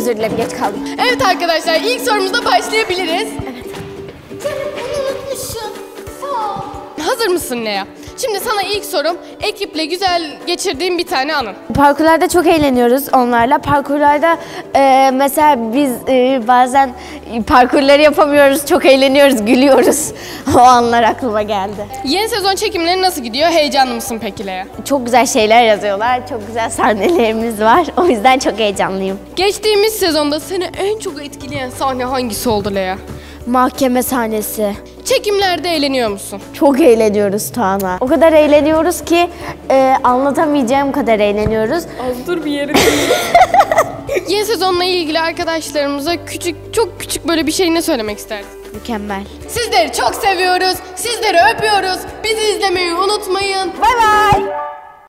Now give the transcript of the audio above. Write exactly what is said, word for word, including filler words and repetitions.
özür dilerim, geç kaldım. Evet arkadaşlar, ilk sorumuzda başlayabiliriz. Evet. Canım bunu unutmuşum. Sağ ol. Hazır mısın Lea? Şimdi sana ilk sorum, ekiple güzel geçirdiğin bir tane anın. Parkurlarda çok eğleniyoruz onlarla. Parkurlarda e, mesela biz e, bazen parkurları yapamıyoruz, çok eğleniyoruz, gülüyoruz. O anlar aklıma geldi. Yeni sezon çekimleri nasıl gidiyor? Heyecanlı mısın peki Lea? Çok güzel şeyler yazıyorlar, çok güzel sahnelerimiz var. O yüzden çok heyecanlıyım. Geçtiğimiz sezonda seni en çok etkileyen sahne hangisi oldu Lea? Mahkeme sahnesi. Çekimlerde eğleniyor musun? Çok eğleniyoruz Tuana. O kadar eğleniyoruz ki e, anlatamayacağım kadar eğleniyoruz. Az dur bir yere Yeni sezonla ilgili arkadaşlarımıza küçük, çok küçük böyle bir şey ne söylemek isterdin? Mükemmel. Sizleri çok seviyoruz, sizleri öpüyoruz. Bizi izlemeyi unutmayın. Bay bay.